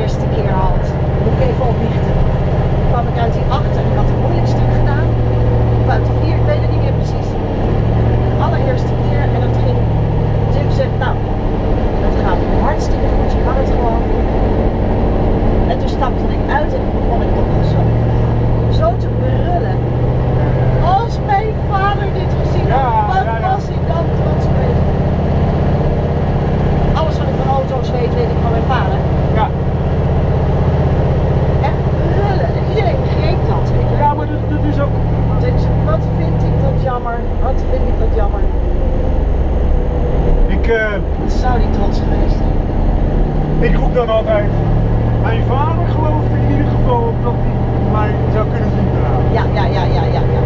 allereerste keer had, moet ik even opbiechten, kwam ik uit die achter. Ik had een moeilijk stuk gedaan, of uit de 4, ik weet het niet meer precies. De allereerste keer en dat ging, dus ik zeg, nou, dat gaat hartstikke goed, je kan het gewoon. En toen stapte ik uit en toen begon ik toch zo te brullen. Als mijn vader dit gezien had, wat was ik dan trots geweest. Alles wat ik van auto's weet ik van mijn vader. Ja. Echt brullen. En iedereen begreep dat. Weet je. Ja, maar dat is ook... Want ik zeg, wat vind ik dat jammer. Wat vind ik dat jammer. Wat zou die trots geweest zijn? Ik roep dan altijd, mijn vader geloofde in ieder geval dat hij mij zou kunnen zien dragen. Ja.